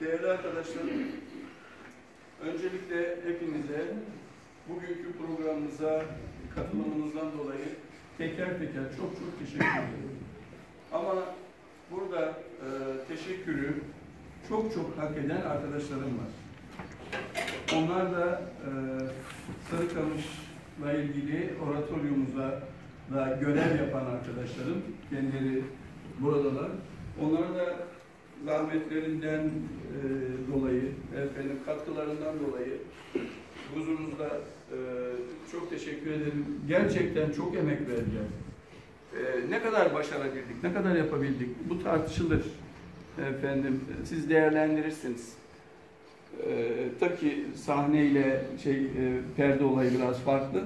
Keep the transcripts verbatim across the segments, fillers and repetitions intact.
Değerli arkadaşlarım, öncelikle hepinize bugünkü programımıza katılımınızdan dolayı teker teker çok çok teşekkür ederim. Ama burada e, teşekkürü çok çok hak eden arkadaşlarım var. Onlar da e, Sarıkamış'la ilgili oratoryumuza da görev yapan arkadaşlarım, kendileri buradalar. Onlara da zahmetlerinden e, dolayı, efendim katkılarından dolayı huzurunuzda e, çok teşekkür ederim. Gerçekten çok emek verdiler. E, ne kadar başarabildik, ne kadar yapabildik bu tartışılır. Efendim, siz değerlendirirsiniz. E, tabii ki sahneyle şey e, perde olayı biraz farklı.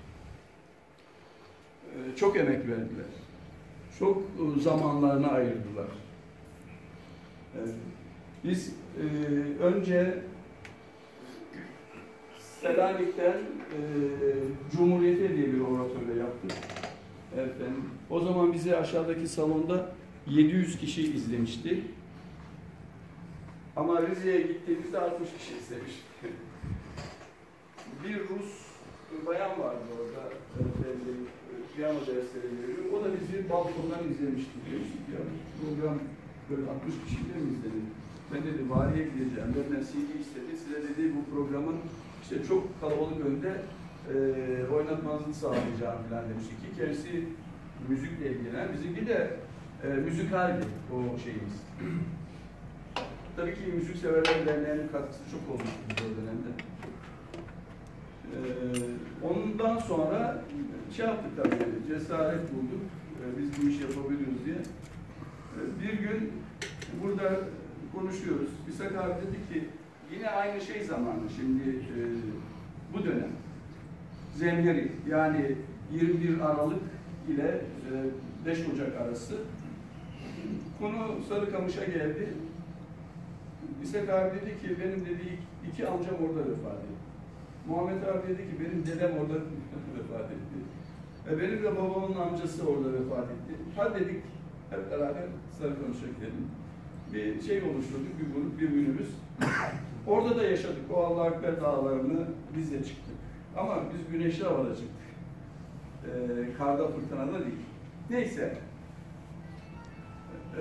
E, çok emek verdiler. Çok e, zamanlarını ayırdılar. Biz e, önce Selanik'ten e, Cumhuriyet'e diye bir oratörle yaptık. Efendim, o zaman bizi aşağıdaki salonda yedi yüz kişi izlemişti. Ama Rize'ye gittiğimizde altmış kişi izlemiş. Bir Rus bayan vardı orada. Efendim, piyano dersleri veriyor. O da bizi balkondan izlemişti. Ya, program böyle altmış kişiyle mi izledim? Ben dedi valiye gideceğim. Benden C D istedi. Size dedi bu programın işte çok kalabalık önde e, oynatmanızı sağlayacağım falan demişti. Ki kendisi müzikle ilgilenen, bizimki de e, müzikaldi o şeyimiz. Tabii ki müzik severler derneğinin katkısı çok olmuştu bu dönemde. E, ondan sonra şey yaptık tabii, cesaret bulduk. E, biz bu işi yapabiliyoruz diye. Bir gün burada konuşuyoruz. İshak abi dedi ki yine aynı şey zamanı şimdi e, bu dönem. Zemheri yani yirmi bir Aralık ile e, beş Ocak arası konu Sarıkamış'a geldi. İshak abi dedi ki benim dedi iki amcam orada vefat etti. Muhammed abi dedi ki benim dedem orada vefat etti. E, benim de babamın amcası orada vefat etti. Ha dedik hep beraber Sarıkamış'a gidelim. Bir şey oluşturduk, bir grup, bir minibüs. Orada da yaşadık. O Allah-u Ekber dağlarını biz de çıktık. Ama biz güneşli havada çıktık. Ee, karda, fırtınada değil. Neyse. Ee,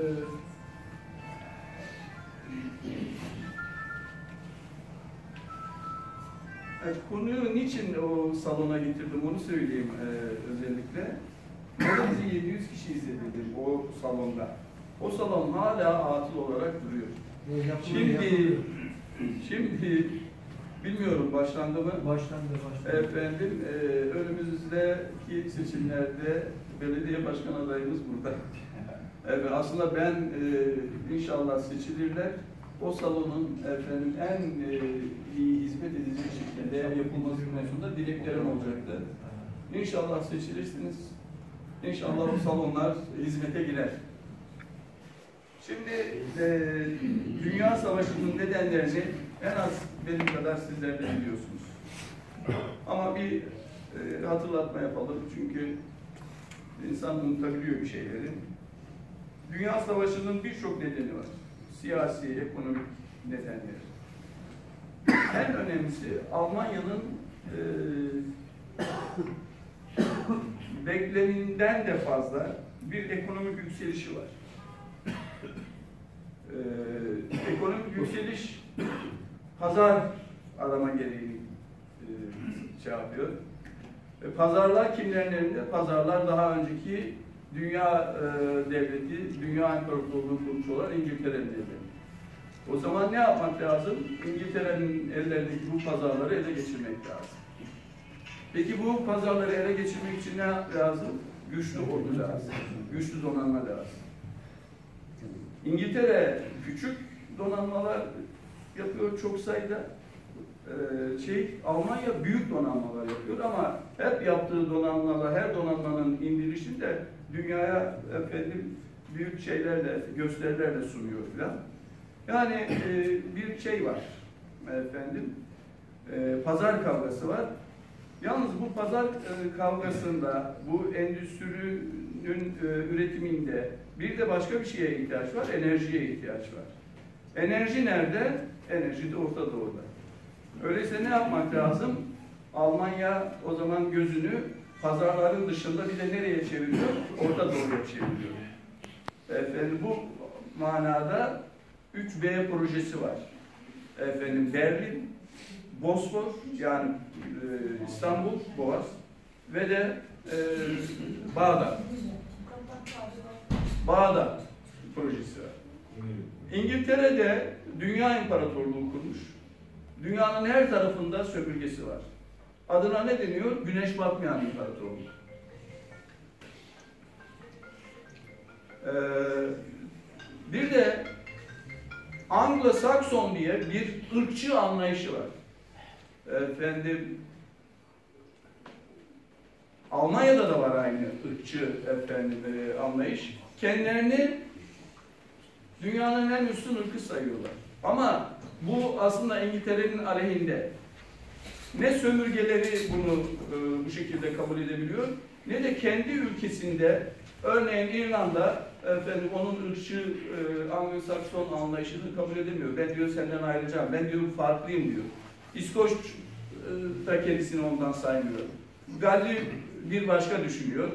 evet, konuyu niçin o salona getirdim onu söyleyeyim e, özellikle. Orada bizi yedi yüz kişi izledi o salonda. O salon hala atıl olarak duruyor. Şimdi, şimdi bilmiyorum başlandı mı? Başlandı, başlandı. Efendim, e, önümüzdeki seçimlerde belediye başkan adayımız burada. Evet, aslında ben e, inşallah seçilirler. O salonun efendim en e, iyi hizmet edecek şekilde yapılması konusunda dileklerim olacaktı. İnşallah seçilirsiniz. İnşallah bu salonlar hizmete girer. Şimdi e, Dünya Savaşı'nın nedenlerini en az benim kadar sizler de biliyorsunuz. Ama bir e, hatırlatma yapalım çünkü insan unutabiliyor bir şeyleri. Dünya Savaşı'nın birçok nedeni var. Siyasi, ekonomik nedenler. En önemlisi Almanya'nın e, beklenenden de fazla bir ekonomik yükselişi var. Ee, ekonomik yükseliş pazar arama gereği e, şey yapıyor. E, pazarlar kimlerin elinde? Pazarlar daha önceki dünya e, devleti, dünya imparatorluğu kurmuş olan İngiltere'nin elinde. O zaman ne yapmak lazım? İngiltere'nin ellerindeki bu pazarları ele geçirmek lazım. Peki bu pazarları ele geçirmek için ne lazım? Güçlü ordu lazım. Güçlü donanma lazım. İngiltere küçük donanmalar yapıyor çok sayıda. Ee, şey Almanya büyük donanmalar yapıyor ama hep yaptığı donanmalar, her donanmanın indirişinde dünyaya efendim büyük şeylerle, gösterilerle sunuyor filan. Yani e, bir şey var efendim. E, pazar kavgası var. Yalnız bu pazar e, kavgasında, bu endüstrinin e, üretiminde bir de başka bir şeye ihtiyaç var, enerjiye ihtiyaç var. Enerji nerede? Enerji de Orta Doğu'da. Öyleyse ne yapmak lazım? Almanya o zaman gözünü pazarların dışında bir de nereye çeviriyor? Orta Doğu'ya çeviriyor. Efendim bu manada üç B projesi var. Efendim Berlin, Bosfor yani e, İstanbul, Boğaz ve de e, Bağdat. Bağdat projesi var. İngiltere'de Dünya İmparatorluğu kurmuş. Dünyanın her tarafında sömürgesi var. Adına ne deniyor? Güneş batmayan imparatorluk. Ee, bir de Anglo-Sakson diye bir ırkçı anlayışı var. Efendim, Almanya'da da var aynı ırkçı efendim, e, anlayış. Kendilerini dünyanın en üstün ırkı sayıyorlar. Ama bu aslında İngiltere'nin aleyhinde. Ne sömürgeleri bunu e, bu şekilde kabul edebiliyor, ne de kendi ülkesinde, örneğin İrlanda, efendim, onun ırkçı e, Anglo-Sakson anlayışını kabul edemiyor. Ben diyor senden ayrılacağım, ben diyor farklıyım diyor. İskoç e, da kendisini ondan saymıyor. Galli bir başka düşünüyor.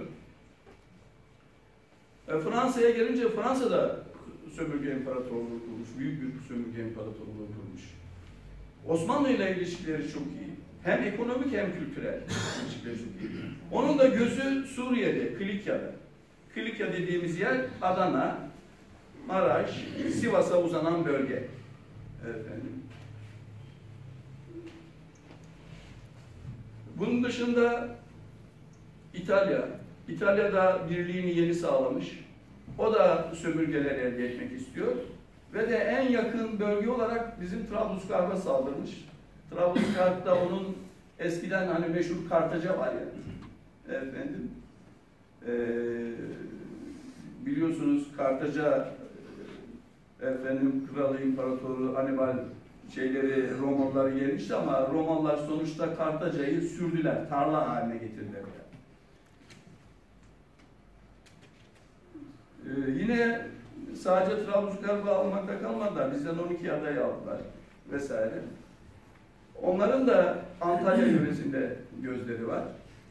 E, Fransa'ya gelince Fransa'da sömürge imparatorluğu kurmuş, büyük bir sömürge imparatorluğu kurmuş. Osmanlı ile ilişkileri çok iyi. Hem ekonomik hem kültürel ilişkileri çok iyi. Onun da gözü Suriye'de, Kilikya'da. Kilikya dediğimiz yer Adana, Maraş, Sivas'a uzanan bölge. Efendim. Bunun dışında İtalya. İtalya'da birliğini yeni sağlamış. O da sömürgeler elde etmek istiyor. Ve de en yakın bölge olarak bizim Trablusgarp'a saldırmış. Trablusgarp'ta onun eskiden hani meşhur Kartaca var ya, efendim, ee, biliyorsunuz Kartaca efendim kralı imparatoru Hannibal şeyleri Romalıları yenmişti ama Romalılar sonuçta Kartaca'yı sürdüler, tarla haline getirdiler. Ee, yine sadece Trablusgarp'ı almakta kalmadılar. Bizden on iki aday aldılar vesaire. Onların da Antalya yöresinde gözleri var.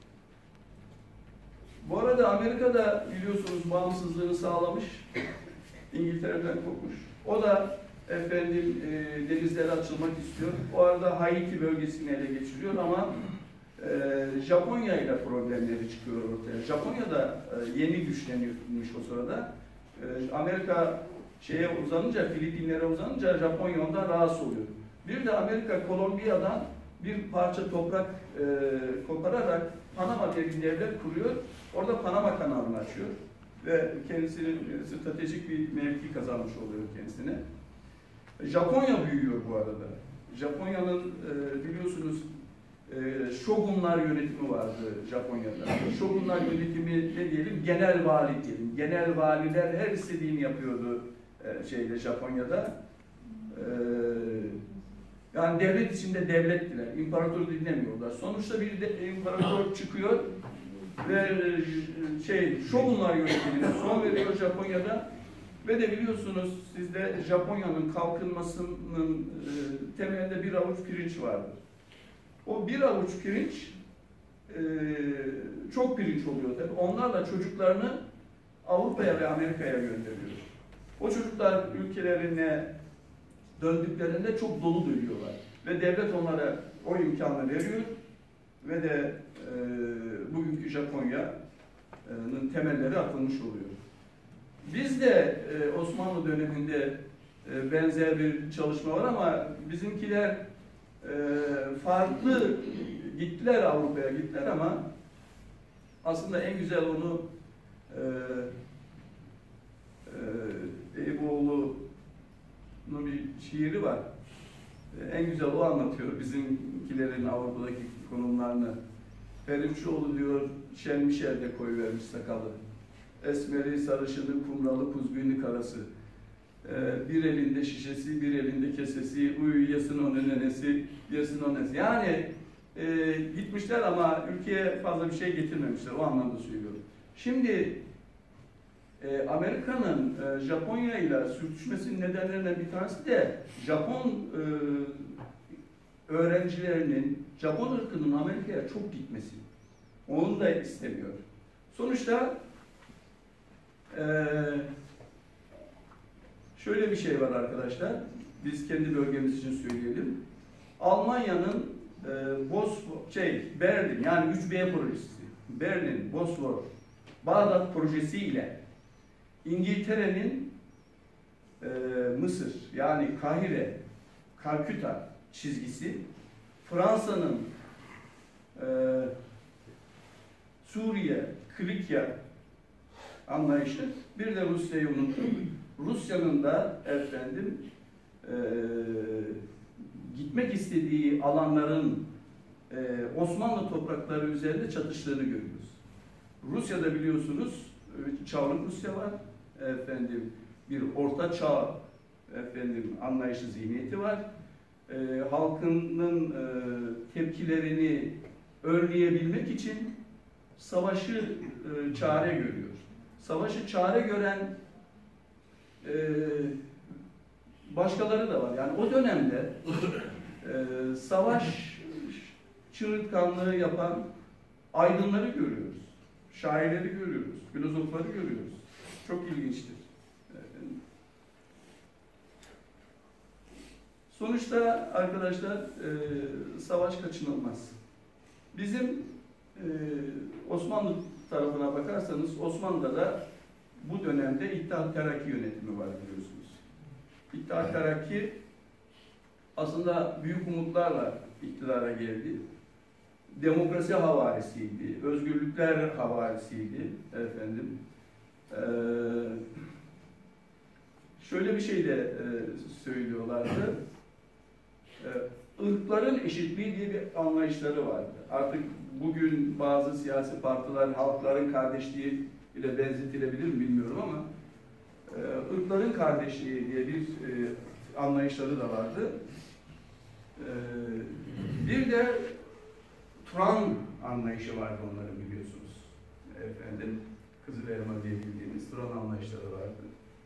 Bu arada Amerika'da biliyorsunuz bağımsızlığını sağlamış. İngiltere'den kopmuş. O da efendim e, denizlere açılmak istiyor. O arada Haiti bölgesini ele geçiriyor ama e, Japonya ile problemleri çıkıyor ortaya. Japonya da e, yeni güçleniyormuş o sırada. E, Amerika şeye uzanınca, Filipinlere uzanınca Japonya ondan rahatsız oluyor. Bir de Amerika Kolombiya'dan bir parça toprak e, kopararak Panama diye bir devlet kuruyor. Orada Panama kanalını açıyor. Ve kendisinin stratejik bir mevki kazanmış oluyor kendisine. Japonya büyüyor bu arada. Japonya'nın e, biliyorsunuz e, Shogunlar yönetimi vardı Japonya'da. Shogunlar yönetimi ne diyelim? Genel vali diyelim. Genel valiler her istediğini yapıyordu e, şeyde Japonya'da. E, yani devlet içinde devlettiler. İmparatoru dinlemiyorlar. Sonuçta bir de imparator çıkıyor ve şey Shogunlar yönetimine son veriyor Japonya'da ve de biliyorsunuz sizde Japonya'nın kalkınmasının e, temelinde bir avuç pirinç vardır. O bir avuç pirinç e, çok pirinç oluyor tabii. Onlarla çocuklarını Avrupa'ya ve Amerika'ya gönderiyor. O çocuklar ülkelerine döndüklerinde çok dolu dönüyorlar ve devlet onlara o imkanı veriyor ve de e, bugünkü Japonya'nın temelleri atılmış oluyor. Biz de e, Osmanlı döneminde e, benzer bir çalışma var ama bizimkiler e, farklı gittiler Avrupa'ya gittiler ama aslında en güzel onu e, e, Eyüboğlu'nun bir şiiri var. E, en güzel o anlatıyor bizimkilerin Avrupa'daki konumlarını. Ferifçioğlu diyor, Şenmişer'de koyuvermiş sakalı. Esmeri, sarışını, kumralı, kuzgünlü karası. Ee, bir elinde şişesi, bir elinde kesesi, uyu yasın o nenesi, yasın o nenesi. Yani e, gitmişler ama ülkeye fazla bir şey getirmemişler, o anlamda söylüyorum. Şimdi E, Amerika'nın e, Japonya ile sürtüşmesinin nedenlerinden bir tanesi de Japon e, öğrencilerinin, Japon ırkının Amerika'ya çok gitmesi. Onu da istemiyor. Sonuçta e, şöyle bir şey var arkadaşlar. Biz kendi bölgemiz için söyleyelim. Almanya'nın e, Bosfor, şey, Berlin yani üç B projesi, Berlin, Bosfor, Bağdat projesi ile İngiltere'nin e, Mısır yani Kahire, Kalküta çizgisi, Fransa'nın e, Suriye, Kilikya anlayışı, bir de Rusya'yı unuttum. Rusya'nın da efendim e, gitmek istediği alanların e, Osmanlı toprakları üzerinde çatıştığını görüyoruz. Rusya'da biliyorsunuz Çağlık Rusya var, efendim bir orta çağ efendim anlayışı zihniyeti var. E, halkının e, tepkilerini önleyebilmek için savaşı e, çare görüyor. Savaşı çare gören e, başkaları da var. Yani o dönemde e, savaş çığırtkanlığı yapan aydınları görüyoruz. Şairleri görüyoruz. Filozofları görüyoruz. Çok ilginçtir. Sonuçta arkadaşlar e, savaş kaçınılmaz. Bizim e, Osmanlı tarafına bakarsanız Osmanlı'da da bu dönemde İttihat Terakki yönetimi var biliyorsunuz. İttihat Terakki aslında büyük umutlarla iktidara geldi. Demokrasi havarisiydi, özgürlükler havarisiydi efendim. Ee, şöyle bir şey de e, söylüyorlardı. Ee, ırkların eşitliği diye bir anlayışları vardı. Artık bugün bazı siyasi partiler halkların kardeşliği ile benzetilebilir mi bilmiyorum ama e, ırkların kardeşliği diye bir e, anlayışları da vardı. E, bir de Turan anlayışı vardı onların biliyorsunuz. Efendim, Kızılelma diye bildiğimiz Turan anlayışları vardı.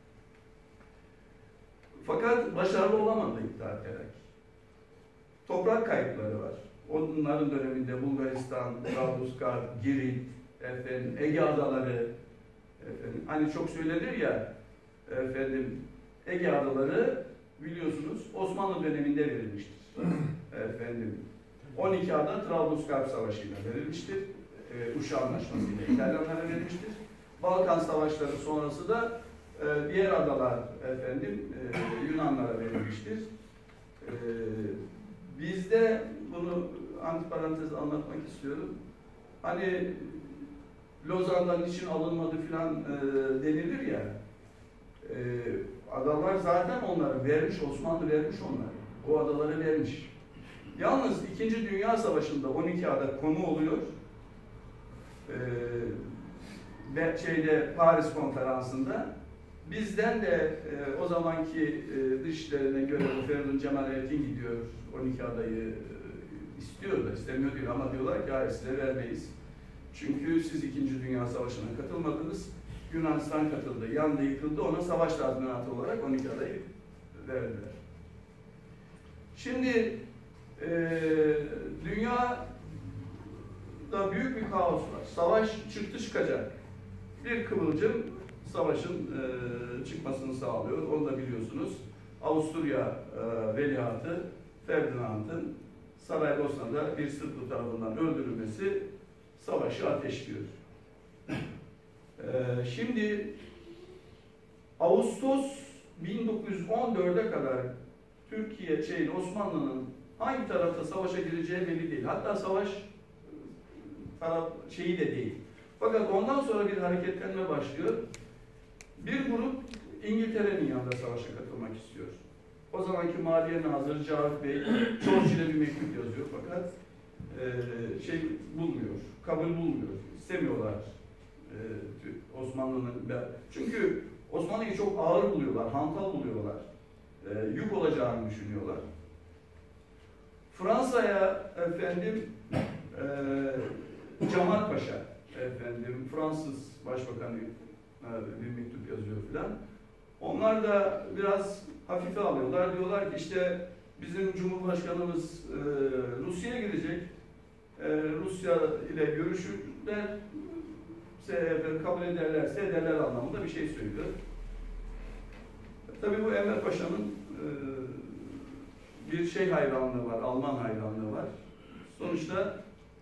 Fakat başarılı olamadı İttihat Terakki. Toprak kayıpları var. Onların döneminde Bulgaristan, Trablusgarp, Girit, efendim, Ege Adaları, efendim, hani çok söylenir ya, efendim, Ege Adaları biliyorsunuz Osmanlı döneminde verilmiştir. efendim, on iki ada Trablusgarp Savaşı'yla verilmiştir. E, Uşa Anlaşması'yla İtalyanlara verilmiştir. Balkan Savaşları sonrası da e, diğer adalar efendim e, Yunanlara verilmiştir. E, bizde bunu antiparantez anlatmak istiyorum. Hani Lozan'dan niçin alınmadı filan e, denilir ya. E, adalar zaten onları vermiş, Osmanlı vermiş onları. O adaları vermiş. Yalnız İkinci Dünya Savaşı'nda on iki ada konu oluyor. Ee, şeyde Paris Konferansı'nda bizden de e, o zamanki e, dışişlerine göre Feridun Cemalettin gidiyor on iki adayı e, istiyor da istemiyor diyor ama diyorlar ki hayır size vermeyiz. Çünkü siz İkinci Dünya Savaşı'na katılmadınız. Yunanistan katıldı, yandı, yıkıldı. Ona savaş tazminatı olarak on iki adayı verdiler. Şimdi Ee, dünyada büyük bir kaos var. Savaş çıktı çıkacak. Bir kıvılcım savaşın e, çıkmasını sağlıyor. Onu da biliyorsunuz. Avusturya e, veliahtı Ferdinand'ın Saraybosna'da bir Sırplı tarafından öldürülmesi savaşı ateşliyor. E, şimdi Ağustos bin dokuz yüz on dört'e kadar Türkiye, şey, Osmanlı'nın hangi tarafta savaşa gireceği belli değil. Hatta savaş taraf şeyi de değil. Fakat ondan sonra bir hareketlenme başlıyor. Bir grup İngiltere'nin yanında savaşa katılmak istiyor. O zamanki Maliye Nazırı Cavit Bey Churchill'e bir mektup yazıyor fakat e, şey bulmuyor, kabul bulmuyor. İstemiyorlar e, Osmanlı'nın. Çünkü Osmanlı'yı çok ağır buluyorlar, hantal buluyorlar. E, yük olacağını düşünüyorlar. Fransa'ya efendim e, Cemal Paşa efendim Fransız Başbakanı bir mektup yazıyor filan. Onlar da biraz hafife alıyorlar. Diyorlar ki işte bizim Cumhurbaşkanımız e, Rusya'ya gidecek. E, Rusya ile görüşürler. Kabul ederlerse ederler anlamında bir şey söylüyor. Tabii bu Enver Paşa'nın e, bir şey hayranlığı var, Alman hayranlığı var. Sonuçta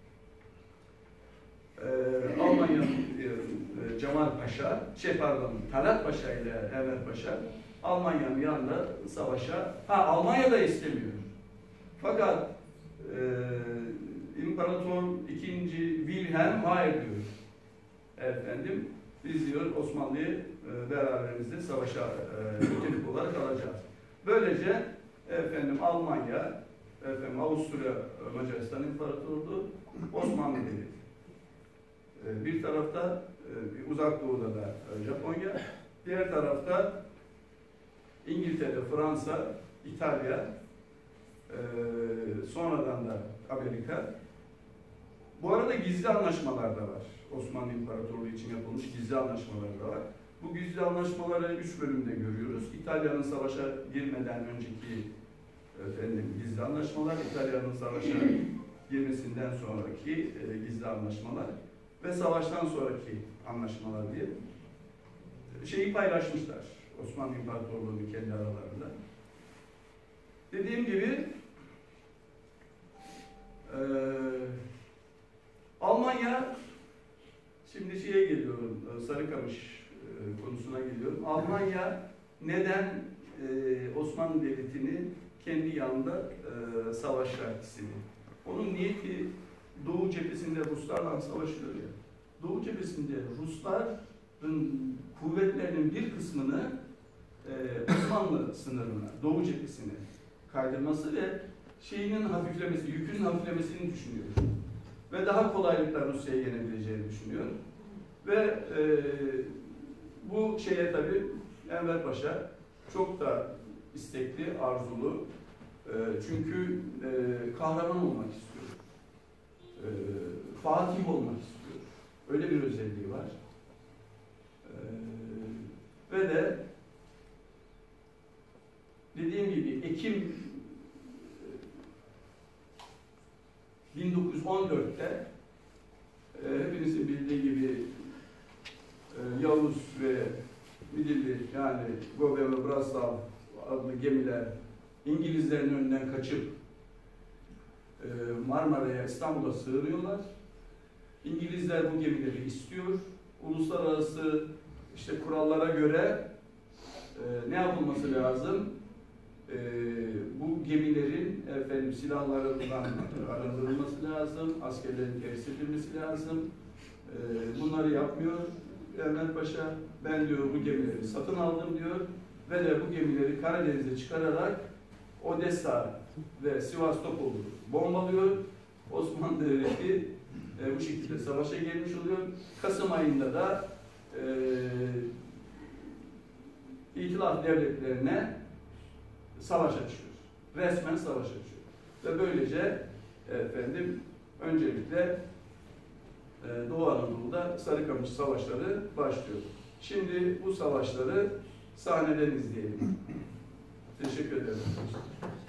e, Almanya'nın e, Cemal Paşa, şey pardon, Talat Paşa ile Enver Paşa Almanya'nın yanında savaşa, ha Almanya da istemiyor. Fakat e, İmparator ikinci. Wilhelm hayır diyor. Efendim, biz diyor Osmanlı'yı e, beraberimizde savaşa e, müttefik olarak alacağız. Böylece efendim Almanya, efendim Avusturya, Macaristan İmparatorluğu, Osmanlı Devleti. E, bir tarafta e, Uzak Doğu'da da e, Japonya, diğer tarafta İngiltere, Fransa, İtalya, e, sonradan da Amerika. Bu arada gizli anlaşmalar da var. Osmanlı İmparatorluğu için yapılmış gizli anlaşmalar da var. Bu gizli anlaşmaları üç bölümde görüyoruz. İtalya'nın savaşa girmeden önceki efendim, gizli anlaşmalar, İtalya'nın savaşa girmesinden sonraki e, gizli anlaşmalar ve savaştan sonraki anlaşmalar diye şeyi paylaşmışlar. Osmanlı İmparatorluğu'nu kendi aralarında. Dediğim gibi e, Almanya, şimdi şeye geliyorum, Sarıkamış e, konusuna geliyorum. Almanya neden e, Osmanlı Devleti'ni kendi yanında e, savaşlar istedi? Onun niyeti Doğu cephesinde Ruslarla savaşıyor ya. Doğu cephesinde Rusların kuvvetlerinin bir kısmını e, Osmanlı sınırına, Doğu cephesine kaydırması ve şeyinin hafiflemesi, yükünün hafiflemesini düşünüyor. Ve daha kolaylıkla Rusya'ya yenebileceğini düşünüyor. Ve e, bu şeye tabii Enver Paşa çok da istekli, arzulu. E, çünkü e, kahraman olmak istiyor. E, Fatih olmak istiyor. Öyle bir özelliği var. E, ve de dediğim gibi Ekim bin dokuz yüz on dört'te e, hepinizin bildiği gibi e, Yavuz ve Midilli yani Gobe ve Braslav adlı gemiler İngilizlerin önünden kaçıp e, Marmara'ya, İstanbul'a sığınıyorlar. İngilizler bu gemileri istiyor. Uluslararası işte kurallara göre e, ne yapılması lazım? Ee, bu gemilerin efendim silahlarından arındırılması lazım, askerlerin teslim edilmesi lazım. Ee, bunları yapmıyor Enver Paşa. Ben diyor bu gemileri satın aldım diyor ve de bu gemileri Karadeniz'e çıkararak Odessa ve Sivastopol'u bombalıyor. Osmanlı Devleti e, bu şekilde savaşa gelmiş oluyor. Kasım ayında da e, İtilaf devletlerine savaş açıyor. Resmen savaş açıyor. Ve böylece efendim öncelikle e, Doğu Anadolu'da Sarıkamış savaşları başlıyor. Şimdi bu savaşları sahneden izleyelim. Teşekkür ederim.